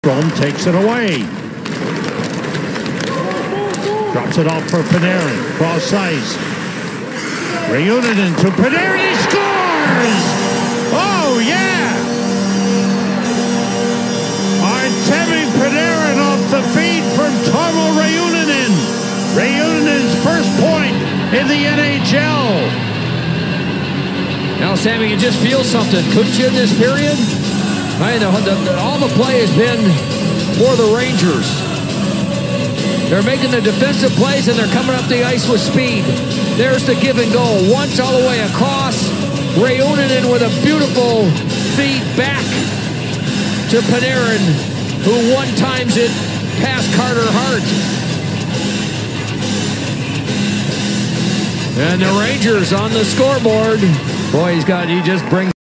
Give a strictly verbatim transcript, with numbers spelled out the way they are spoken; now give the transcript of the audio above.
Strom takes it away. Drops it off for Panarin. Cross ice. Reunion to Panarin. He scores! Oh, yeah! Artemi Panarin off the feed from Tomo Reunion. Reunion's first point in the N H L. Now, Sammy, you just feel something, couldn't you, in this period? I mean, the, the, all the play has been for the Rangers. They're making the defensive plays, and they're coming up the ice with speed. There's the give and go. Once all the way across. Reunion with a beautiful feed back to Panarin, who one-times it past Carter Hart. And the Rangers on the scoreboard. Boy, he's got, he just brings